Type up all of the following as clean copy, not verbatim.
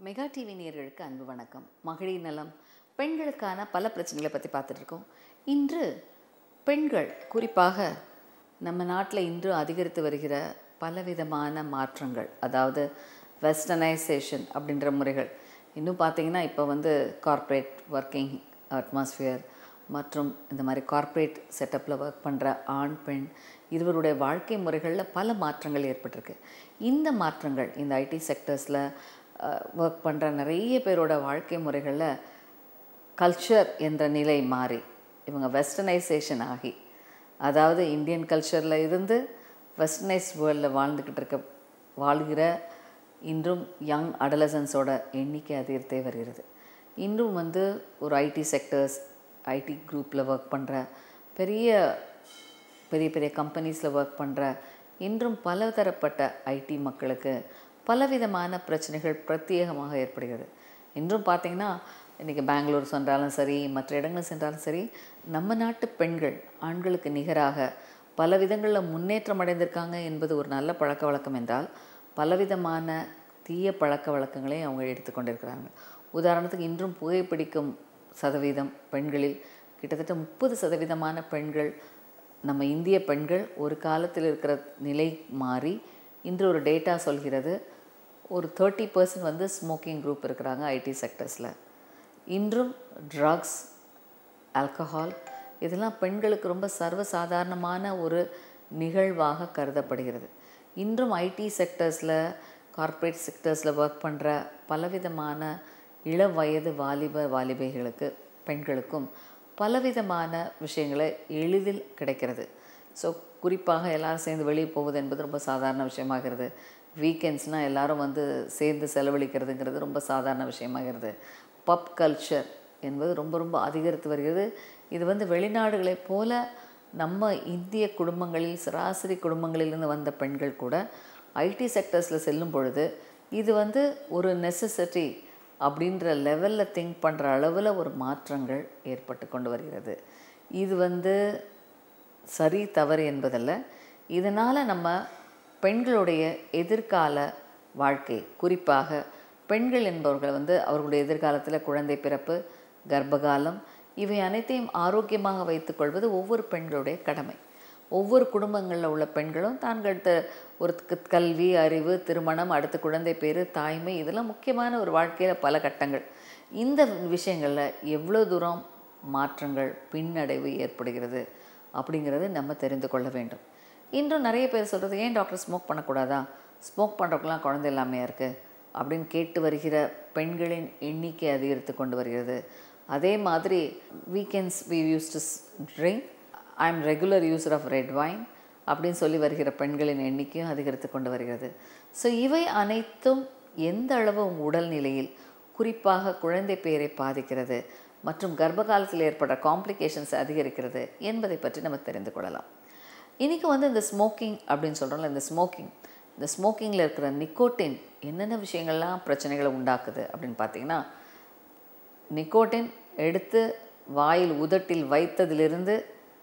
Mega TV நேயர்களுக்கு அன்பு வணக்கம். மகளிர் நலம், பெண்களுக்கான பல பிரச்சனைகளை பற்றி பார்த்துட்ருக்கோம். இன்று பெண்கள், குறிப்பாக நம்ம நாட்டில் இன்று அதிகரித்து வருகிற பலவிதமான மாற்றங்கள், அதாவது வெஸ்டர்னைசேஷன் அப்படின்ற முறைகள். இன்னும் பார்த்திங்கன்னா இப்போ கார்ப்பரேட் ஒர்க்கிங் அட்மாஸ்ஃபியர் மற்றும் இந்த மாதிரி கார்ப்பரேட் செட்டப்பில் ஒர்க் பண்ணுற ஆண் பெண் இருவருடைய வாழ்க்கை முறைகளில் பல மாற்றங்கள் ஏற்பட்டிருக்கு. இந்த மாற்றங்கள் இந்த ஐடி செக்டர்ஸில் ஒர்க் பண்ணுற நிறைய பேரோட வாழ்க்கை முறைகளில் கல்ச்சர் என்ற நிலை மாறி இவங்க வெஸ்டர்னைசேஷன் ஆகி, அதாவது இந்தியன் கல்ச்சரில் இருந்து வெஸ்டர்னைஸ் வேர்ல்டில் வாழ்கிற இன்றும் யங் அடலசன்ஸோட எண்ணிக்கை அதிகரித்தே வருகிறது. இன்றும் ஒரு ஐடி செக்டர்ஸ், ஐடி குரூப்பில் ஒர்க் பண்ணுற பெரிய பெரிய கம்பெனிஸில் ஒர்க் பண்ணுற இன்றும் பலதரப்பட்ட ஐடி மக்களுக்கு பலவிதமான பிரச்சனைகள் பிரத்யேகமாக ஏற்படுகிறது. இன்றும் பார்த்திங்கன்னா இன்றைக்கி பெங்களூர் சென்றாலும் சரி, மற்ற இடங்கள் சென்றாலும் சரி, நம்ம நாட்டு பெண்கள் ஆண்களுக்கு நிகராக பல விதங்களில் முன்னேற்றம் அடைந்திருக்காங்க என்பது ஒரு நல்ல பழக்க வழக்கம் என்றால், பலவிதமான தீய பழக்க வழக்கங்களை அவங்க எடுத்துக்கொண்டிருக்கிறாங்க. உதாரணத்துக்கு இன்றும் புகைப்பிடிக்கும் சதவீதம் பெண்களில் கிட்டத்தட்ட 30% பெண்கள், நம்ம இந்திய பெண்கள் ஒரு காலத்தில் இருக்கிற நிலை மாறி இன்று ஒரு டேட்டா சொல்கிறது, ஒரு 30% ஸ்மோக்கிங் குரூப் இருக்கிறாங்க ஐடி செக்டர்ஸில். இன்றும் ட்ரக்ஸ், ஆல்கஹால் இதெல்லாம் பெண்களுக்கு ரொம்ப சர்வசாதாரணமான ஒரு நிகழ்வாக கருதப்படுகிறது. இன்றும் ஐடி செக்டர்ஸில், கார்ப்பரேட் செக்டர்ஸில் ஒர்க் பண்ணுற பலவிதமான இளவயது வாலிபைகளுக்கு, பெண்களுக்கும் பலவிதமான விஷயங்களை எளிதில் கிடைக்கிறது. ஸோ குறிப்பாக எல்லோரும் சேர்ந்து வெளியே போவது என்பது ரொம்ப சாதாரண விஷயமாகிறது. வீக்கெண்ட்ஸ்னால் எல்லோரும் சேர்ந்து செலவழிக்கிறதுங்கிறது ரொம்ப சாதாரண விஷயமாகிறது. பப் கல்ச்சர் என்பது ரொம்ப அதிகரித்து வருகிறது. இது வெளிநாடுகளைப் போல நம்ம இந்திய குடும்பங்களில், சராசரி குடும்பங்களிலிருந்து வந்த பெண்கள் கூட ஐடி செக்டர்ஸில் செல்லும் பொழுது இது ஒரு நெசசிட்டி அப்படின்ற லெவலில் திங்க் பண்ணுற அளவில் ஒரு மாற்றங்கள் ஏற்பட்டு கொண்டு வருகிறது. இது சரி தவறு என்பதல்ல. இதனால் நம்ம பெண்களுடைய எதிர்கால வாழ்க்கை, குறிப்பாக பெண்கள் என்பவர்கள் அவர்களுடைய எதிர்காலத்தில் குழந்தை பிறப்பு, கர்ப்பகாலம் இவை அனைத்தையும் ஆரோக்கியமாக வைத்துக்கொள்வது ஒவ்வொரு பெண்களுடைய கடமை. ஒவ்வொரு குடும்பங்களில் உள்ள பெண்களும் தான்கிட்ட ஒரு கல்வி, அறிவு, திருமணம், அடுத்த குழந்தை பேர், தாய்மை இதெல்லாம் முக்கியமான ஒரு வாழ்க்கையில் பல கட்டங்கள். இந்த விஷயங்களில் எவ்வளோ தூரம் மாற்றங்கள், பின்னடைவு ஏற்படுகிறது அப்படிங்கிறது நம்ம தெரிந்து கொள்ள வேண்டும். இன்றும் நிறைய பேர் சொல்கிறது, ஏன் டாக்டர் ஸ்மோக் பண்ணக்கூடாதா, ஸ்மோக் பண்ணுறதுக்கெலாம் குழந்தை இல்லாமையாக இருக்குது அப்படின்னு கேட்டு வருகிற பெண்களின் எண்ணிக்கை அதிகரித்து கொண்டு வருகிறது. அதே மாதிரி weekends we use to drink, I am regular user of red wine அப்படின்னு சொல்லி வருகிற பெண்களின் எண்ணிக்கையும் அதிகரித்து கொண்டு வருகிறது. ஸோ இவை அனைத்தும் எந்த அளவு உங்கள் உடல்நிலையில், குறிப்பாக குழந்தை பேரை பாதிக்கிறது மற்றும் கர்ப்ப காலத்தில் ஏற்படுற காம்ப்ளிகேஷன்ஸ் அதிகரிக்கிறது என்பதை பற்றி நம்ம தெரிந்து கொள்ளலாம். இன்றைக்கி இந்த ஸ்மோக்கிங் அப்படின்னு சொல்கிறோம்ல, இந்த ஸ்மோக்கிங்கில் இருக்கிற நிக்கோட்டின் என்னென்ன விஷயங்கள்லாம் பிரச்சனைகளை உண்டாக்குது அப்படின்னு பார்த்திங்கன்னா, நிக்கோட்டின் எடுத்து வாயில் உதட்டில் வைத்ததிலிருந்து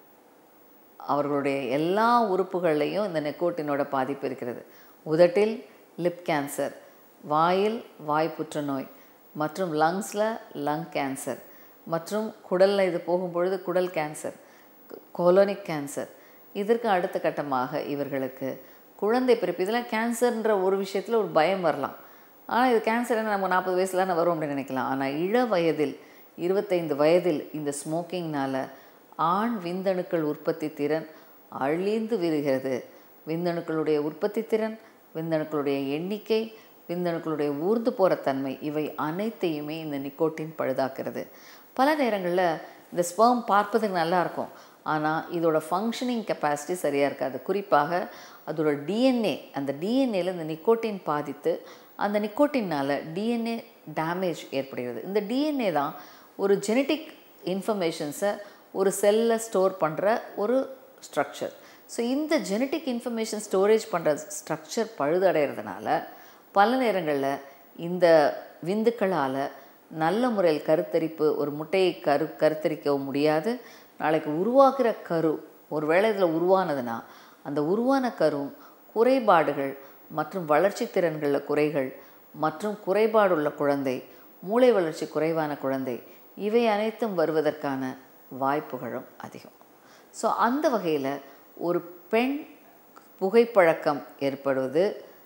அவர்களுடைய எல்லா உறுப்புகள்லேயும் இந்த நிக்கோட்டினோட பாதிப்பு இருக்கிறது. உதட்டில் லிப் கேன்சர், வாயில் வாய் புற்றுநோய் மற்றும் லங்ஸில் லங் கேன்சர் மற்றும் குடலில் இது போகும்பொழுது குடல் கேன்சர், கோலோனிக் கேன்சர். இதற்கு அடுத்த கட்டமாக இவர்களுக்கு குழந்தை பிறப்பு. இதெல்லாம் கேன்சர்ன்ற ஒரு விஷயத்தில் ஒரு பயம் வரலாம். ஆனால் இது கேன்சர் என்ன, நம்ம 40 வயசில் தானே வரும் அப்படின்னு நினைக்கலாம். ஆனால் இள வயதில், 25 வயதில் இந்த ஸ்மோக்கிங்னால் ஆண் விந்தணுக்கள் உற்பத்தி திறன் அழிந்து வருகிறது. விந்தணுக்களுடைய உற்பத்தி திறன், விந்தணுக்களுடைய எண்ணிக்கை, விந்தணுக்களுடைய ஊர்ந்து போகிற தன்மை இவை அனைத்தையுமே இந்த நிக்கோட்டின் பழுதாக்குறது. பல நேரங்களில் இந்த ஸ்பெர்ம் பார்ப்பதுக்கு நல்லாயிருக்கும், ஆனால் இதோட ஃபங்க்ஷனிங் கெப்பாசிட்டி சரியாக இருக்காது. குறிப்பாக அதோட டிஎன்ஏ, அந்த டிஎன்ஏல இந்த நிக்கோட்டின் பாதித்து அந்த நிக்கோட்டினால் டிஎன்ஏ டேமேஜ் ஏற்படுகிறது. இந்த டிஎன்ஏ தான் ஒரு ஜெனட்டிக் இன்ஃபர்மேஷன்ஸை ஒரு செல்லில் ஸ்டோர் பண்ணுற ஒரு ஸ்ட்ரக்சர். ஸோ இந்த ஜெனட்டிக் இன்ஃபர்மேஷன் ஸ்டோரேஜ் பண்ணுற ஸ்ட்ரக்சர் பழுதடைகிறதுனால பல நேரங்களில் இந்த விந்துக்களால் நல்ல முறையில் கருத்தரிப்பு, ஒரு முட்டையை கருத்தரிக்கவும் முடியாது. நாளைக்கு உருவாக்குற கரு ஒருவேளை இதில் உருவானதுன்னா அந்த உருவான கரு குறைபாடுகள் மற்றும் வளர்ச்சி திறன்களில் குறைகள் மற்றும் குறைபாடுள்ள குழந்தை, மூளை வளர்ச்சி குறைவான குழந்தை, இவை அனைத்தும் வருவதற்கான வாய்ப்புகளும் அதிகம். ஸோ அந்த வகையில் ஒரு பெண் புகைப்பழக்கம் ஏற்படுவது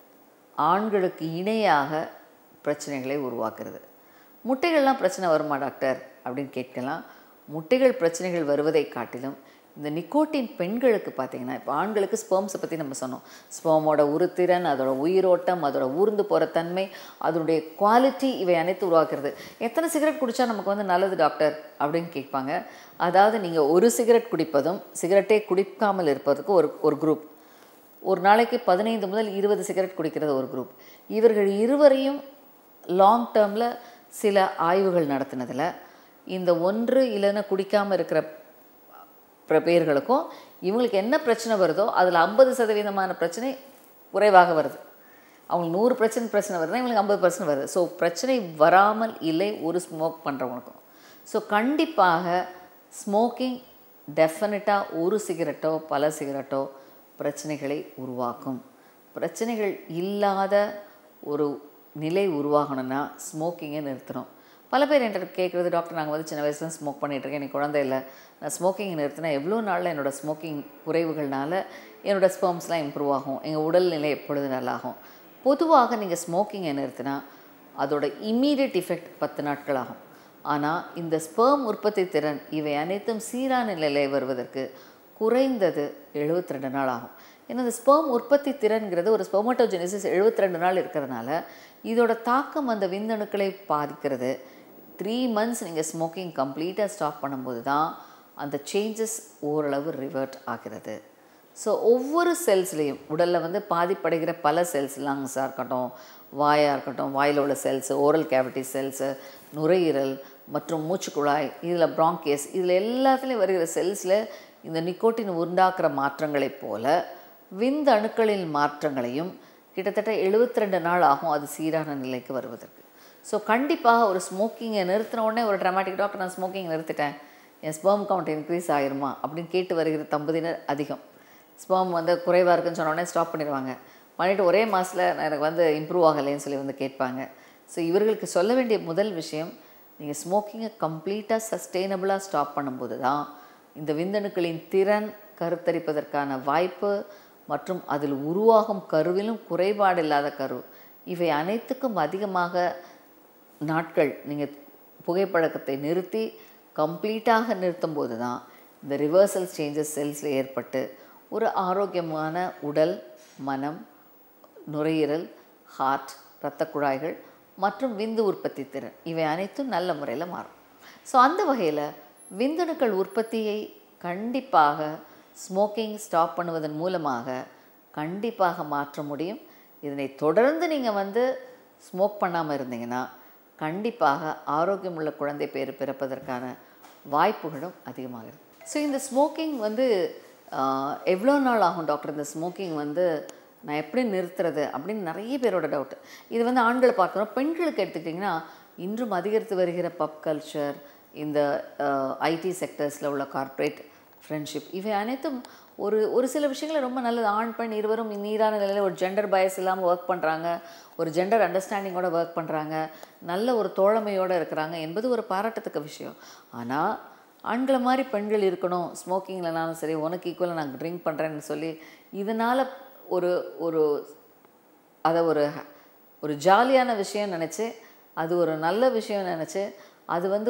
ஆண்களுக்கு இணையாக பிரச்சனைகளை உருவாக்குறது. முட்டைகள்லாம் பிரச்சனை வருமா டாக்டர் அப்படின்னு கேட்கலாம். முட்டைகள் பிரச்சனைகள் வருவதை காட்டிலும் இந்த நிக்கோட்டின் பெண்களுக்கு பார்த்திங்கன்னா, இப்போ ஆண்களுக்கு ஸ்பெர்ம்ஸை பற்றி நம்ம சொன்னோம். ஸ்பெர்மோட உருத்திறன், அதோட உயிரோட்டம், அதோட ஊர்ந்து போகிற தன்மை, அதனுடைய குவாலிட்டி, இவை அனைத்து உருவாக்குறது. எத்தனை சிகரெட் குடித்தா நமக்கு வந்து நல்லது டாக்டர் அப்படின்னு கேட்பாங்க. அதாவது நீங்கள் ஒரு சிகரெட் குடிப்பதும் சிகரெட்டே குடிக்காமல் இருப்பதற்கு ஒரு குரூப், ஒரு நாளைக்கு 15 முதல் 20 சிகரெட் குடிக்கிறது ஒரு குரூப். இவர்கள் இருவரையும் லாங் டேர்மில் சில ஆய்வுகள் நடத்தினதில் இந்த ஒன்று இல்லைன்னா குடிக்காமல் இருக்கிற பேர்களுக்கும் இவங்களுக்கு என்ன பிரச்சனை வருதோ அதில் 50% பிரச்சனை குறைவாக வருது. அவங்களுக்கு 100% பிரச்சனை வருதுன்னா இவங்களுக்கு 50% வருது. ஸோ பிரச்சனை வராமல் இல்லை ஒரு ஸ்மோக் பண்ணுறவங்களுக்கும். ஸோ கண்டிப்பாக ஸ்மோக்கிங் டெஃபினட்டாக ஒரு சிகரெட்டோ பல சிகரெட்டோ பிரச்சனைகளை உருவாக்கும். பிரச்சனைகள் இல்லாத ஒரு நிலை உருவாகணும்னா ஸ்மோக்கிங்கை நிறுத்தணும். பல பேர் என்கிட்ட கேட்குறது, டாக்டர் நாங்கள் வந்து சின்ன வயசுல ஸ்மோக் பண்ணிகிட்ருக்கேன், எனக்கு குழந்தை இல்லை, நான் ஸ்மோக்கிங் நிறுத்தினா எவ்வளோ நாளில் என்னோடய ஸ்மோக்கிங் குறைவுகள்னால என்னோடய ஸ்பெர்ம்ஸ்லாம் இம்ப்ரூவ் ஆகும், எங்கள் உடல்நிலை எப்பொழுது நல்லாகும். பொதுவாக நீங்கள் ஸ்மோக்கிங்கை நிறுத்தினா அதோட இம்மீடியட் எஃபெக்ட் 10 நாட்கள் ஆகும். ஆனால் இந்த ஸ்பெர்ம் உற்பத்தி திறன் இவை அனைத்தும் சீரான நிலையில் வருவதற்கு குறைந்தது 72 நாள் ஆகும். ஏன்னா இந்த ஸ்பெர்ம் உற்பத்தி திறன்கிறது ஒரு ஸ்பெர்மட்டோஜெனிசிஸ் 72 நாள் இருக்கிறதுனால இதோட தாக்கம் அந்த விந்தணுக்களை பாதிக்கிறது. 3 months நீங்கள் ஸ்மோக்கிங் கம்ப்ளீட்டாக ஸ்டாப் பண்ணும்போது தான் அந்த சேஞ்சஸ் ஓரளவு ரிவர்ட் ஆகிறது. ஸோ ஒவ்வொரு செல்ஸ்லேயும் உடலில் வந்து பாதிப்படைகிற பல செல்ஸ், லங்ஸாக இருக்கட்டும், வாயாக இருக்கட்டும், வாயில் உள்ள செல்ஸு, ஓரல் கேவிட்டி செல்ஸு, நுரையீரல் மற்றும் மூச்சுக்குழாய், இதில் ப்ராங்கியஸ், இதில் எல்லாத்துலேயும் வருகிற செல்ஸில் இந்த நிக்கோட்டின் உண்டாக்குற மாற்றங்களைப் போல விந்து அணுக்களின் மாற்றங்களையும் கிட்டத்தட்ட 72 நாள் ஆகும் அது சீரான நிலைக்கு வருவதற்கு. ஸோ கண்டிப்பாக ஒரு ஸ்மோக்கிங்கை நிறுத்தின உடனே ஒரு ட்ராமாட்டிக் டாக்டர் நான் ஸ்மோக்கிங் நிறுத்திட்டேன், என் ஸ்பெர்ம் கவுண்ட் இன்க்ரீஸ் ஆகிருமா அப்படின்னு கேட்டு வருகிற தம்பதியினர் அதிகம். ஸ்பெர்ம் வந்து குறைவாக இருக்குன்னு சொன்ன உடனே ஸ்டாப் பண்ணிடுவாங்க. பண்ணிவிட்டு ஒரே மாதத்தில் எனக்கு வந்து இம்ப்ரூவ் ஆகலைன்னு சொல்லி வந்து கேட்பாங்க. ஸோ இவர்களுக்கு சொல்ல வேண்டிய முதல் விஷயம், நீங்கள் ஸ்மோக்கிங்கை கம்ப்ளீட்டாக சஸ்டெயினபிளாக ஸ்டாப் பண்ணும்போது தான் இந்த விந்தணுக்களின் திறன், கருத்தரிப்பதற்கான வாய்ப்பு மற்றும் அதில் உருவாகும் கருவிலும் குறைபாடு இல்லாத கரு, இவை அனைத்துக்கும் அதிகமாக நாட்கள் நீங்கள் புகைப்பழக்கத்தை நிறுத்தி கம்ப்ளீட்டாக நிறுத்தும் போது தான் இந்த ரிவர்சல் சேஞ்சஸ் செல்ஸில் ஏற்பட்டு ஒரு ஆரோக்கியமான உடல், மனம், நுரையீரல், ஹார்ட், இரத்த குழாய்கள் மற்றும் விந்து உற்பத்தி திறன் இவை அனைத்தும் நல்ல முறையில் மாறும். ஸோ அந்த வகையில் விந்தணுக்கள் உற்பத்தியை கண்டிப்பாக ஸ்மோக்கிங் ஸ்டாப் பண்ணுவதன் மூலமாக கண்டிப்பாக மாற்ற முடியும். இதனை தொடர்ந்து நீங்கள் வந்து ஸ்மோக் பண்ணாமல் இருந்தீங்கன்னா கண்டிப்பாக ஆரோக்கியமுள்ள குழந்தை பேர் பிறப்பதற்கான வாய்ப்புகளும் அதிகமாகிறது. ஸோ இந்த ஸ்மோக்கிங் வந்து எவ்வளோ நாள் ஆகும் டாக்டர், இந்த ஸ்மோக்கிங் வந்து நான் எப்படி நிறுத்துறது அப்படின்னு நிறைய பேரோட டவுட்டு. இது வந்து ஆண்களை பார்க்குறோம். பெண்களுக்கு எடுத்துக்கிட்டிங்கன்னா இன்றும் அதிகரித்து வருகிற பப் கல்ச்சர், இந்த ஐடி செக்டர்ஸில் உள்ள கார்ப்பரேட் ஃப்ரெண்ட்ஷிப், இவை அனைத்தும் ஒரு சில விஷயங்கள் ரொம்ப நல்லது. ஆண் பெண் இருவரும் நீரான நிலையில் ஒரு ஜெண்டர் பயஸ் இல்லாமல் ஒர்க் பண்ணுறாங்க, ஒரு ஜெண்டர் அண்டர்ஸ்டாண்டிங்கோடு ஒர்க் பண்ணுறாங்க, நல்ல ஒரு தோழமையோடு இருக்கிறாங்க என்பது ஒரு பாராட்டத்தக்க விஷயம். ஆனால் ஆண்களை மாதிரி பெண்கள் இருக்கணும், ஸ்மோக்கிங்லனாலும் சரி உனக்கு ஈக்குவலாக நான் ட்ரிங்க் பண்ணுறேன்னு சொல்லி இதனால் ஒரு ஒரு அதை ஒரு ஜாலியான விஷயம் நினச்சி, அது ஒரு நல்ல விஷயம் நினச்சி, அது வந்து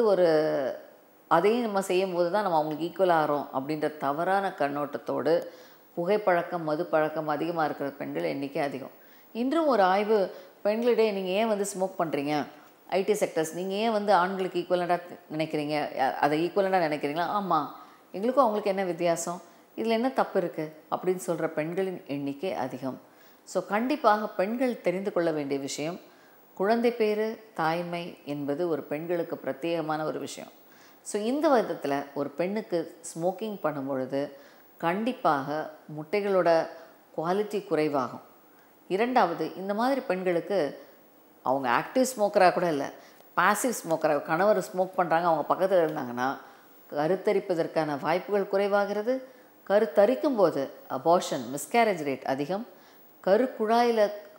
அதையும் நம்ம செய்யும் போது தான் நம்ம அவங்களுக்கு ஈக்குவலாக ஆகிறோம் அப்படின்ற தவறான கண்ணோட்டத்தோடு புகைப்பழக்கம், மது பழக்கம் அதிகமாக இருக்கிற பெண்கள் எண்ணிக்கை அதிகம். இன்றும் ஒரு ஆய்வு, பெண்களிடையே நீங்கள் ஏன் வந்து ஸ்மோக் பண்ணுறீங்க, ஐடி செக்டர்ஸ் நீங்கள் ஏன் வந்து ஆண்களுக்கு ஈக்குவலண்டாக நினைக்கிறீங்க, அதை ஈக்குவலண்டாக நினைக்கிறீங்களா? ஆமாம், எங்களுக்கும் அவங்களுக்கு என்ன வித்தியாசம், இதில் என்ன தப்பு இருக்குது அப்படின்னு சொல்கிற பெண்களின் எண்ணிக்கை அதிகம். ஸோ கண்டிப்பாக பெண்கள் தெரிந்து கொள்ள வேண்டிய விஷயம், குழந்தை பேறு, தாய்மை என்பது ஒரு பெண்களுக்கு பிரத்யேகமான ஒரு விஷயம். ஸோ இந்த விதத்தில் ஒரு பெண்ணுக்கு ஸ்மோக்கிங் பண்ணும் பொழுது கண்டிப்பாக முட்டைகளோட குவாலிட்டி குறைவாகும். இரண்டாவது, இந்த மாதிரி பெண்களுக்கு அவங்க ஆக்டிவ் ஸ்மோக்கராக கூட இல்லை, பாசிவ் ஸ்மோக்கராக, கணவர் ஸ்மோக் பண்ணுறாங்க அவங்க பக்கத்தில் இருந்தாங்கன்னா கருத்தரிப்பதற்கான வாய்ப்புகள் குறைவாகிறது. கருத்தரிக்கும் போது அபார்ஷன், மிஸ்கேரேஜ் ரேட் அதிகம். கருக்குழாயில்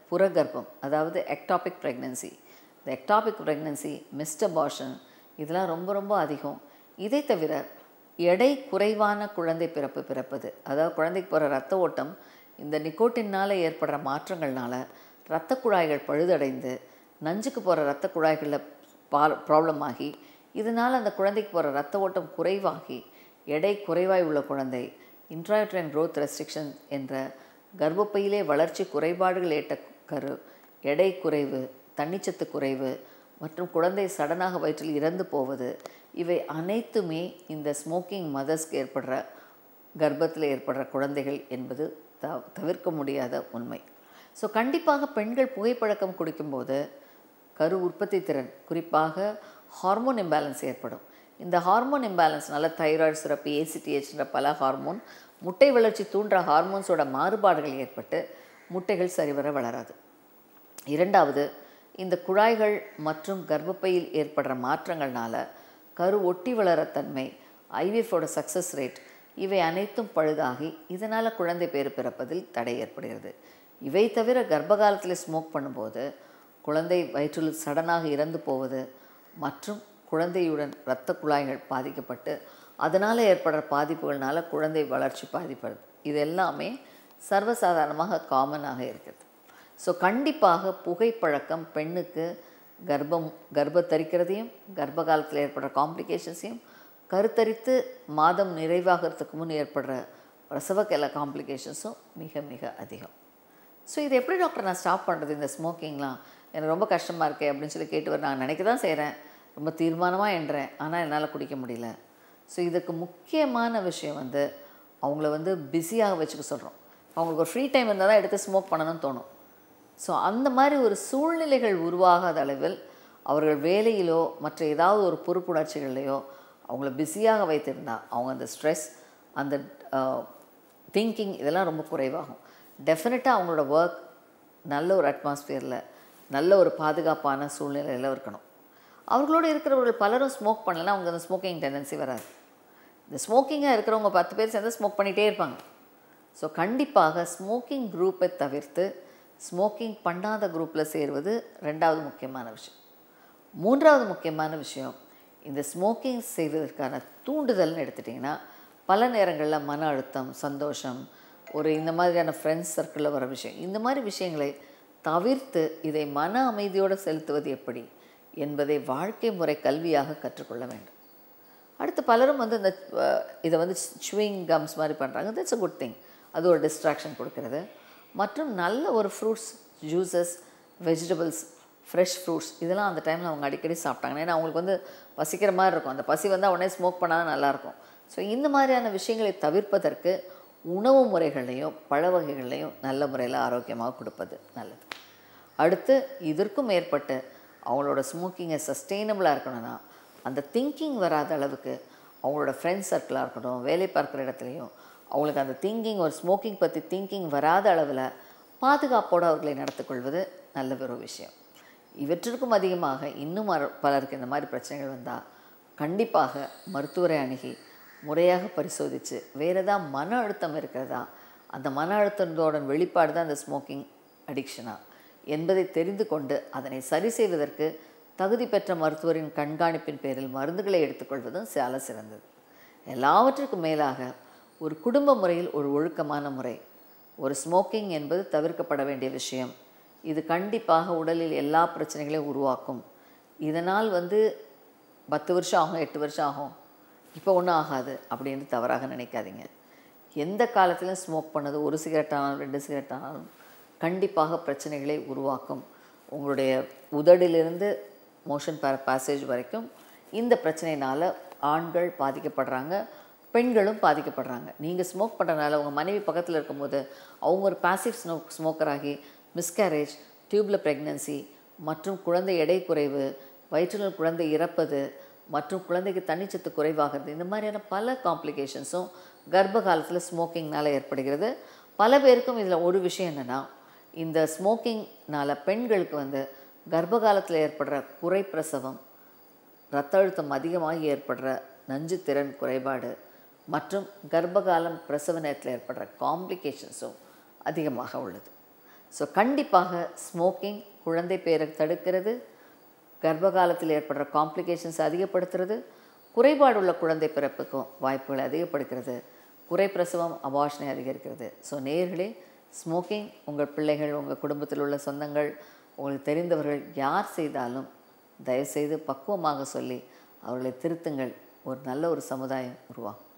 புறகர்ப்பம், அதாவது எக்டாபிக் ப்ரெக்னன்சி, இந்த எக்டாபிக் ப்ரெக்னன்சி, மிஸ்ட் அபார்ஷன், இதெல்லாம் ரொம்ப ரொம்ப அதிகம். இதை தவிர எடை குறைவான குழந்தை பிறப்பது, அதாவது குழந்தைக்கு போகிற ரத்த ஓட்டம் இந்த நிக்கோட்டினால் ஏற்படுற மாற்றங்கள்னால இரத்த குழாய்கள் பழுதடைந்து நஞ்சுக்கு போகிற இரத்த குழாய்களில் ப்ராப்ளம் ஆகி, இதனால் அந்த குழந்தைக்கு போகிற ரத்த ஓட்டம் குறைவாகி எடை குறைவாய் உள்ள குழந்தை இன்ட்ராயூட்ரைன் க்ரோத் ரெஸ்ட்ரிக்ஷன் என்ற கர்ப்பப்பையிலே வளர்ச்சி குறைபாடுகள் ஏற்ற கரு, எடை குறைவு, தண்ணிச்சத்து குறைவு மற்றும் குழந்தை சடனாக வயிற்றில் இறந்து போவது, இவை அனைத்துமே இந்த ஸ்மோக்கிங் மதர்ஸ்க்கு ஏற்படுற கர்ப்பத்தில் ஏற்படுற குழந்தைகள் என்பது தவிர்க்க முடியாத உண்மை. ஸோ கண்டிப்பாக பெண்கள் புகைப்பழக்கம் குடிக்கும்போது கரு உற்பத்தி திறன், குறிப்பாக ஹார்மோன் இம்பேலன்ஸ் ஏற்படும். இந்த ஹார்மோன் இம்பேலன்ஸ்னால தைராய்டு சுரப்பி, ஏசிடிஹெச்ன்ற பல ஹார்மோன், முட்டை வளர்ச்சி தூண்டுற ஹார்மோன்ஸோட மாறுபாடுகள் ஏற்பட்டு முட்டைகள் சரிவர வளராது. இரண்டாவது, இந்த குழாய்கள் மற்றும் கர்ப்பப்பையில் ஏற்படுற மாற்றங்கள்னால கரு ஒட்டி வளரத்தன்மை, ஐவிஎஃபோட சக்ஸஸ் ரேட், இவை அனைத்தும் பழுதாகி இதனால் குழந்தை பேறு பிறப்பதில் தடை ஏற்படுகிறது. இவை தவிர கர்ப்ப காலத்தில் ஸ்மோக் பண்ணும்போது குழந்தை வயிற்றில் சடனாக இறந்து போவது மற்றும் குழந்தையுடன் இரத்த குழாய்கள் பாதிக்கப்பட்டு அதனால் ஏற்படுற பாதிப்புகள்னால குழந்தை வளர்ச்சி பாதிப்படுது. இது எல்லாமே சர்வசாதாரணமாக காமனாக இருக்கிறது. ஸோ கண்டிப்பாக புகைப்பழக்கம் பெண்ணுக்கு கர்ப்பத்தரிக்கிறதையும் கர்ப்ப காலத்தில் ஏற்படுற காம்ப்ளிகேஷன்ஸையும், கருத்தரித்து மாதம் நிறைவாகிறதுக்கு முன் ஏற்படுற பிரசவ காம்ப்ளிகேஷன்ஸும் மிக மிக அதிகம். ஸோ இது எப்படி டாக்டர் நான் ஸ்டாப் பண்ணுறது, இந்த ஸ்மோக்கிங்லாம் எனக்கு ரொம்ப கஷ்டமாக இருக்கே அப்படின்னு சொல்லி கேட்டு நான் நினைக்க தான் செய்கிறேன், ரொம்ப தீர்மானமாக என்றேன், ஆனால் என்னால் குடிக்க முடியல. ஸோ இதுக்கு முக்கியமான விஷயம் அவங்கள பிஸியாக வச்சுக்க சொல்கிறோம். அவங்களுக்கு ஒரு ஃப்ரீ டைம் இருந்தால் தான் எடுத்து ஸ்மோக் பண்ணணும்னு தோணும். ஸோ அந்த மாதிரி ஒரு சூழ்நிலைகள் உருவாகாத அளவில் அவர்கள் வேலையிலோ மற்ற ஏதாவது ஒரு பொறுப்புணர்ச்சிகள்லையோ அவங்கள பிஸியாக வைத்திருந்தால் அவங்க அந்த ஸ்ட்ரெஸ், அந்த திங்கிங் இதெல்லாம் ரொம்ப குறைவாகும். டெஃபினட்டாக அவங்களோட ஒர்க் நல்ல ஒரு அட்மாஸ்பியரில், நல்ல ஒரு பாதுகாப்பான சூழ்நிலையில் இருக்கணும். அவர்களோடு இருக்கிறவர்கள் பலரும் ஸ்மோக் பண்ணலைன்னா அவங்க அந்த ஸ்மோக்கிங் டெண்டன்சி வராது. இந்த ஸ்மோக்கிங்காக இருக்கிறவங்க 10 பேர் சேர்ந்து ஸ்மோக் பண்ணிகிட்டே இருப்பாங்க. ஸோ கண்டிப்பாக ஸ்மோக்கிங் குரூப்பை தவிர்த்து ஸ்மோக்கிங் பண்ணாத குரூப்பில் சேருவது ரெண்டாவது முக்கியமான விஷயம். மூன்றாவது முக்கியமான விஷயம், இந்த ஸ்மோக்கிங் செய்வதற்கான தூண்டுதல்னு எடுத்துட்டிங்கன்னா பல நேரங்களில் மன அழுத்தம், சந்தோஷம், ஒரு இந்த மாதிரியான ஃப்ரெண்ட்ஸ் சர்க்கிளில் வர விஷயம், இந்த மாதிரி விஷயங்களை தவிர்த்து இதை மன அமைதியோடு செலுத்துவது எப்படி என்பதை வாழ்க்கை முறை கல்வியாக கற்றுக்கொள்ள வேண்டும். அடுத்து பலரும் இந்த இதை ஸ்விங் கம்ஸ் மாதிரி பண்ணுறாங்க. That's a good thing. அது ஒரு டிஸ்ட்ராக்ஷன் கொடுக்கறது. மற்றும் நல்ல ஒரு fruits, juices, vegetables, fresh fruits இதெல்லாம் அந்த டைமில் அவங்க அடிக்கடி சாப்பிட்டாங்கன்னா, ஏன்னா அவங்களுக்கு பசிக்கிற மாதிரி இருக்கும். அந்த பசி வந்தால் உடனே ஸ்மோக் பண்ணால் நல்லாயிருக்கும். ஸோ இந்த மாதிரியான விஷயங்களை தவிர்ப்பதற்கு உணவு முறைகளையும் பழ வகைகளையும் நல்ல முறையில் ஆரோக்கியமாக கொடுப்பது நல்லது. அடுத்து இதற்கும் மேற்பட்டு அவங்களோட ஸ்மோக்கிங்கை சஸ்டெயினபிளாக இருக்கணும்னா அந்த திங்கிங் வராத அளவுக்கு அவங்களோட ஃப்ரெண்ட்ஸ் சர்க்கிளாக இருக்கட்டும், வேலை பார்க்குற இடத்துலையும் அவங்களுக்கு அந்த திங்கிங், ஒரு ஸ்மோக்கிங் பற்றி திங்கிங் வராத அளவில் பாதுகாப்போடு அவர்களை நடத்திக்கொள்வது நல்ல ஒரு விஷயம். இவற்றிற்கும் அதிகமாக இன்னும் பலருக்கு இந்த மாதிரி பிரச்சனைகள் வந்தால் கண்டிப்பாக மருத்துவரை அணுகி முறையாக பரிசோதித்து வேறு ஏதாவது மன அழுத்தம் இருக்கிறதா, அந்த மன அழுத்தத்தோட வெளிப்பாடு தான் அந்த ஸ்மோக்கிங் அடிக்ஷனா என்பதை தெரிந்து கொண்டு அதனை சரி செய்வதற்கு தகுதி பெற்ற மருத்துவரின் கண்காணிப்பின் பேரில் மருந்துகளை எடுத்துக்கொள்வதும் சால சிறந்தது. எல்லாவற்றுக்கும் மேலாக ஒரு குடும்ப முறையில் ஒரு ஒழுக்கமான முறை, ஒரு ஸ்மோக்கிங் என்பது தவிர்க்கப்பட வேண்டிய விஷயம். இது கண்டிப்பாக உடலில் எல்லா பிரச்சனைகளையும் உருவாக்கும். இதனால் 10 வருஷம் ஆகும், 8 வருஷம் ஆகும், இப்போ ஒன்றும் ஆகாது அப்படின்னு தவறாக நினைக்காதீங்க. எந்த காலத்திலும் ஸ்மோக் பண்ணது, ஒரு சிகரெட் ஆனாலும் 2 சிகரெட் ஆனாலும் கண்டிப்பாக பிரச்சனைகளை உருவாக்கும். உங்களுடைய உதடிலிருந்து மோஷன் பேசேஜ் வரைக்கும் இந்த பிரச்சனையினால் ஆண்கள் பாதிக்கப்படுறாங்க, பெண்களும் பாதிக்கப்படுறாங்க. நீங்கள் ஸ்மோக் பண்ணுறதுனால உங்கள் மனைவி பக்கத்தில் இருக்கும்போது அவங்க ஒரு பாசிவ் ஸ்மோக்கராகி மிஸ்கேரேஜ், டியூப்பில் ப்ரெக்னன்சி மற்றும் குழந்தை எடை குறைவு, வயிற்றில் குழந்தை இறப்பது மற்றும் குழந்தைக்கு தண்ணிச்சத்து குறைவாகிறது, இந்த மாதிரியான பல காம்ப்ளிகேஷன்ஸும் கர்ப்ப காலத்தில் ஸ்மோக்கிங்னால் ஏற்படுகிறது. பல பேருக்கும் இதில் ஒரு விஷயம் என்னென்னா, இந்த ஸ்மோக்கிங்னால் பெண்களுக்கு கர்ப்ப காலத்தில் ஏற்படுற குறைப்பிரசவம், இரத்த அழுத்தம் அதிகமாக ஏற்படுற நஞ்சு திறன் குறைபாடு மற்றும் கர்ப்பகாலம் பிரசவ நேரத்தில் ஏற்படுற காம்ப்ளிகேஷன்ஸும் அதிகமாக உள்ளது. ஸோ கண்டிப்பாக ஸ்மோக்கிங் குழந்தை பேரை தடுக்கிறது, கர்ப்ப காலத்தில் ஏற்படுற காம்ப்ளிகேஷன்ஸ் அதிகப்படுத்துறது, குறைபாடுள்ள குழந்தை பிறப்புக்கும் வாய்ப்புகளை அதிகப்படுத்துகிறது, குறைப்பிரசவம் அபார்ஷனை அதிகரிக்கிறது. ஸோ நேயர்களே, ஸ்மோக்கிங் உங்கள் பிள்ளைகள், உங்கள் குடும்பத்தில் உள்ள சொந்தங்கள், உங்களுக்கு தெரிந்தவர்கள் யார் செய்தாலும் தயவுசெய்து பக்குவமாக சொல்லி அவர்களை திருத்துங்கள். ஒரு நல்ல ஒரு சமுதாயம் உருவாகும்.